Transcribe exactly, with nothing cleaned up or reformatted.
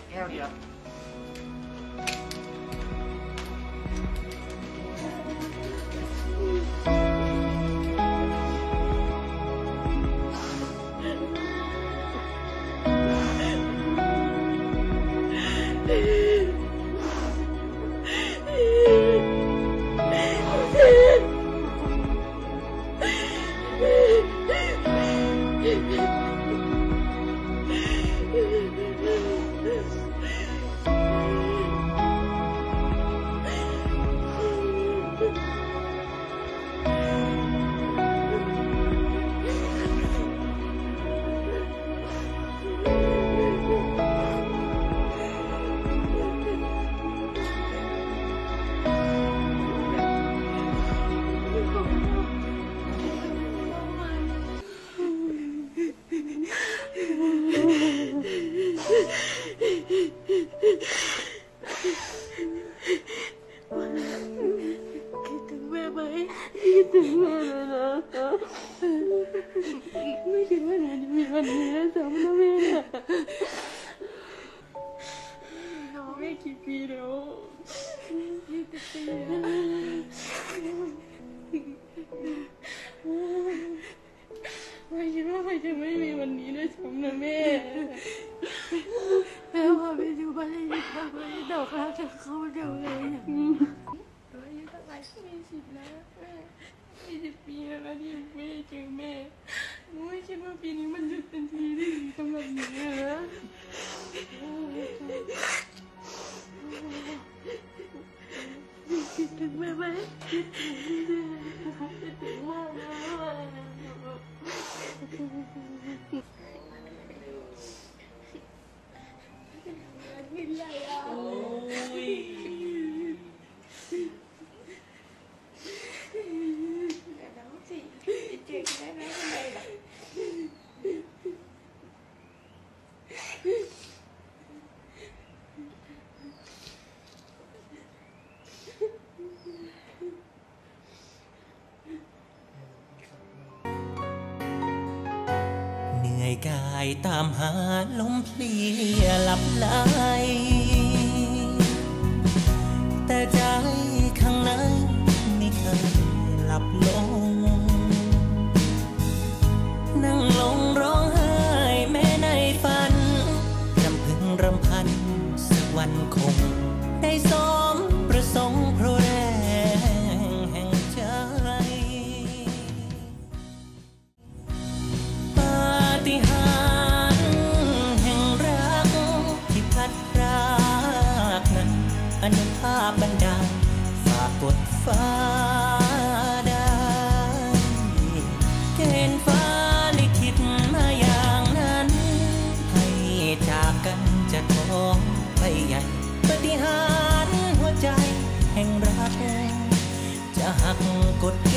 แก้วเดียวไม่คิดว่าเราจะมีวันนี้แล้วสำหรับแม่น้องไม่กี่ปีแล้วยี่สิบปีไม่คิดว่าเขาจะไม่มีวันนี้ด้วยซ้ำนะแม่แม่พาไปดูบ้านเลยพาไปดอกรักจากเขาเดียวเลยอายุเท่าไหร่มีสิบแล้วแม่ยี่สิบปีแล้วนะที่ไม่ได้เจอแม่หนูไม่คิดว่าปีนี้มันจะเป็นทีที่ดีสำหรับหนูนะคิดถึงแม่ไหมคิดถึงแม่คิดถึงมากเลยกินอะไรอ่ะโอ้ยเหนื่อยกายตามหาลมเพลียหลับไหลแต่ใจข้างในไม่เคยหลับลงนั่งลงร้องไห้แม้ในฝันรำพึงรำพันสักวันคงได้สมประสงค์เพราะแรงแห่งใจปาฏิหาริย์แห่งรักที่พัดพรากนั้นอนุภาพบันดาลฝากกดฟ้าได้เกณฑ์ฟ้าลิขิตมาอย่างนั้นให้จากกันจะท้องไปใหญ่ปาฏิหาริย์หัวใจแห่งรักจะหักกฎ